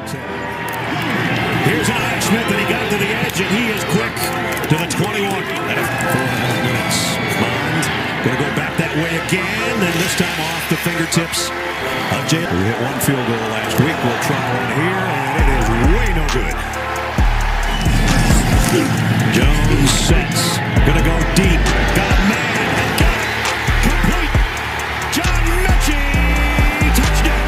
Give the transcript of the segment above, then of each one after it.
Here's an Ira Smith, and he got to the edge, and he is quick to the 21. 4.5 minutes. Bond going to go back that way again, and this time off the fingertips of Jay. We hit one field goal last week. We'll try one here, and it is way no good. Jones sets. Going to go deep. Got a man, and got it. Complete. John Mechie. Touchdown.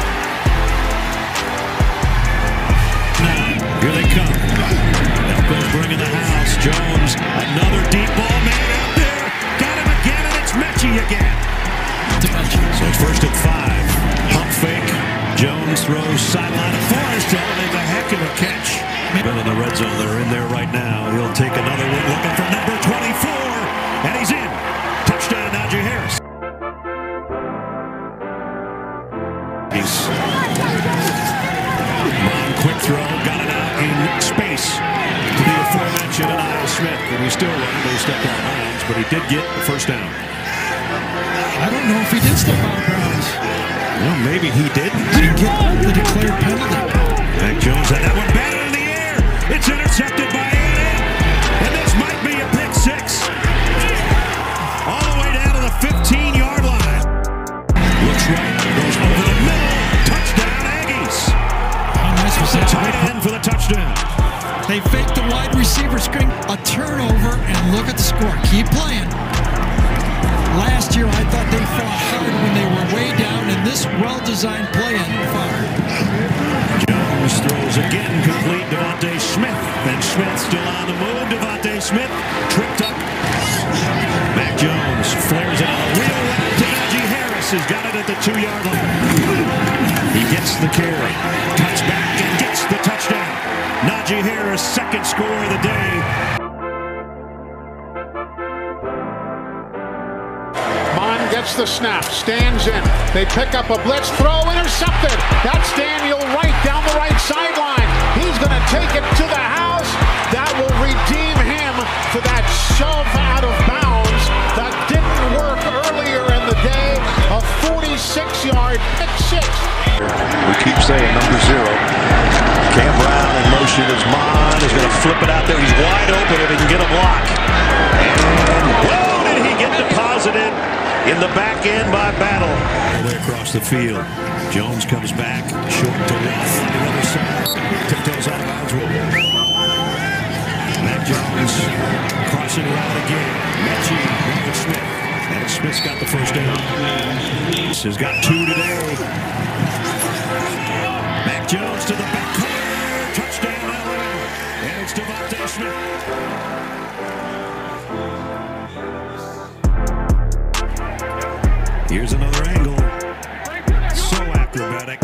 Here they come. Elko's bringing the house. Jones, another deep ball, man out there. Got him again, and it's Mechie again. So it's 1st and 5. Pump fake. Jones throws sideline to Forrest. Make a heck of a catch. Been in the red zone. They're in there right now. He'll take another one, looking for number 24, and he's in. Touchdown, Najee Harris. Quick throw, got it out in space to the aforementioned Ira Smith. And he still running, but he stepped out of bounds, but he did get the first down. I don't know if he did step out of bounds. Well, maybe he did. Did he get the declared penalty? Mac Jones had that one batted in the air. It's intercepted by A&M. And this might be a pick six. All the way down to the 15-yard line. Looks right, goes over the middle. Touchdown, Aggies. Tight end for the touchdown. They faked the wide receiver screen, a turnover, and look at the score. Keep playing. Last year, I thought they fought hard when they were way down, and this well-designed play ended fire. Jones throws again, complete. Devontae Smith. And Smith still on the move. Devontae Smith tripped up. Mac Jones flares it on a wheel route to Najee Harris. Has got it at the 2-yard line. He gets the carry, cuts back and gets the touchdown. Najee Harris, second score of the day. Mon gets the snap, stands in. They pick up a blitz throw, intercepted. That's Daniel Wright down the right sideline. He's going to take it to the house. That will redeem him for that shove out of bounds that didn't work earlier in the day. A 46-yard pick six. We keep saying number 0. Cam Brown in motion as Mon is going to flip it out there. He's wide open if he can get a block. And whoa, did he get deposited in the back end by Battle. All the way across the field. Jones comes back, short to left on the other side. Tiptoes out of bounds. Mac Jones crossing route again. Mechie, Robert Smith. And Smith's got the first down. Has got 2 today. Mac Jones to the back corner. Touchdown, Alabama. And it's Devontae Smith. Here's another angle. So acrobatic.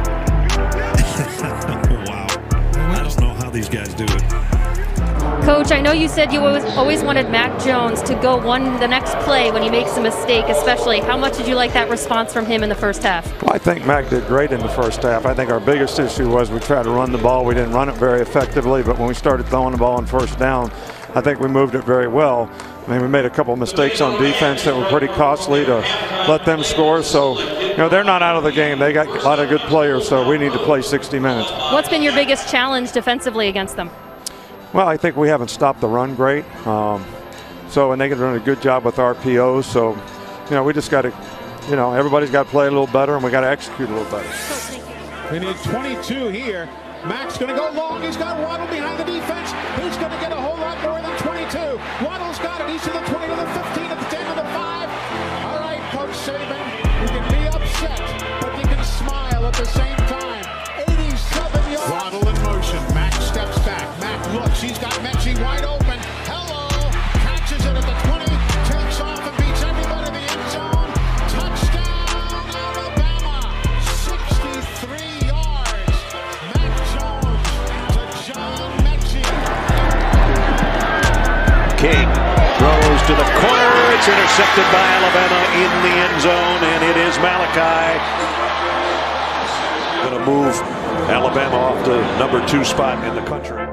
Wow. I don't know how these guys do it. Coach, I know you said you always wanted Mac Jones to go the next play when he makes a mistake, especially. How much did you like that response from him in the first half? Well, I think Mac did great in the first half. I think our biggest issue was we tried to run the ball. We didn't run it very effectively, but when we started throwing the ball on first down, I think we moved it very well. I mean, we made a couple mistakes on defense that were pretty costly to let them score. So, you know, they're not out of the game. They got a lot of good players, so we need to play 60 minutes. What's been your biggest challenge defensively against them? Well, I think we haven't stopped the run great. And they can run a good job with RPOs. So, you know, we just got to, you know, everybody's got to play a little better, and we got to execute a little better. We need 22 here. Mac's going to go long. He's got Waddle behind the defense. He's going to get a whole lot more than 22. Waddle's got it. He's to the 20, to the 15, at the 10, to the 5. All right, Coach Saban, you can be upset, but you can smile at the same time. 87 yards. Waddle in motion. Mac steps back. Mac looks. He's got Mechie wide open. Hello. Catches it at the 20. Takes off and beats everybody in the end zone. Touchdown, Alabama. 63 yards. Mac Jones to John Mechie. King throws to the corner. It's intercepted by Alabama in the end zone, and it is Malachi. Going to move Alabama off the number 2 spot in the country.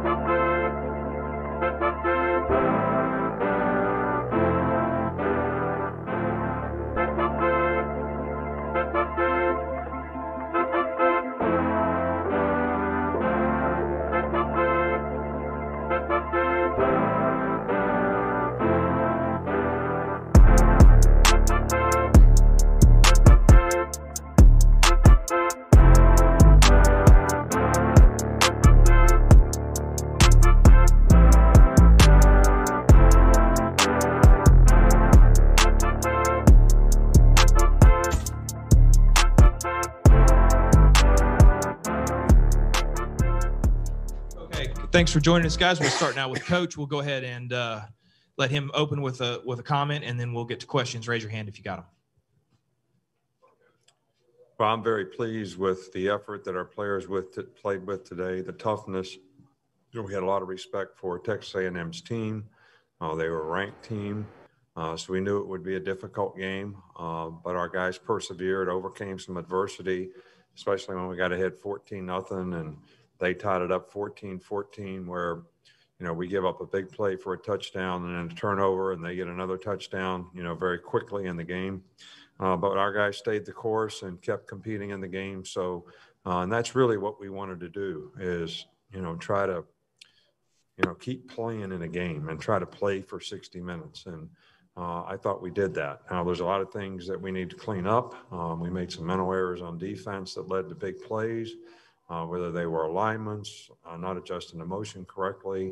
Thanks for joining us, guys. We'll start now with Coach. We'll go ahead and let him open with a comment, and then we'll get to questions. Raise your hand if you got them. Well, I'm very pleased with the effort that our players played with today, the toughness. We had a lot of respect for Texas A&M's team. They were a ranked team, so we knew it would be a difficult game, but our guys persevered, overcame some adversity, especially when we got ahead 14-0, and they tied it up 14-14, where, we give up a big play for a touchdown and then a turnover, and they get another touchdown, very quickly in the game. But our guys stayed the course and kept competing in the game. So, and that's really what we wanted to do is, try to, keep playing in a game and try to play for 60 minutes. And I thought we did that. Now, there's a lot of things that we need to clean up. We made some mental errors on defense that led to big plays, whether they were alignments, not adjusting the motion correctly.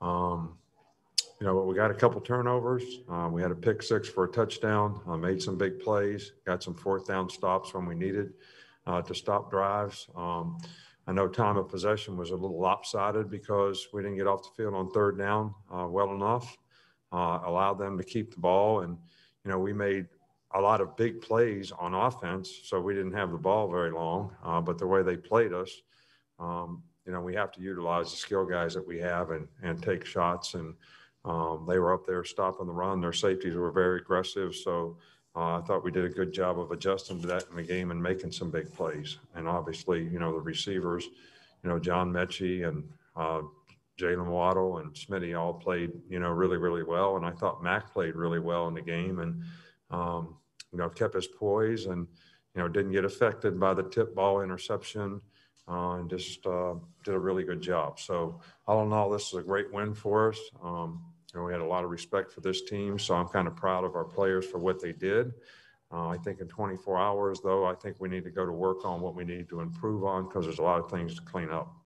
But we got a couple turnovers. We had a pick six for a touchdown, made some big plays, got some fourth down stops when we needed to stop drives. I know time of possession was a little lopsided because we didn't get off the field on third down well enough, allowed them to keep the ball. And, we made a lot of big plays on offense, so we didn't have the ball very long. But the way they played us, we have to utilize the skill guys that we have and take shots. And they were up there stopping the run. Their safeties were very aggressive. So I thought we did a good job of adjusting to that in the game and making some big plays. And obviously, the receivers, John Mechie and Jalen Waddle and Smitty all played, really, really well. And I thought Mac played really well in the game and, kept his poise and, didn't get affected by the tip ball interception and just did a really good job. So all in all, this is a great win for us. We had a lot of respect for this team, so I'm kind of proud of our players for what they did. I think in 24 hours, though, I think we need to go to work on what we need to improve on because there's a lot of things to clean up.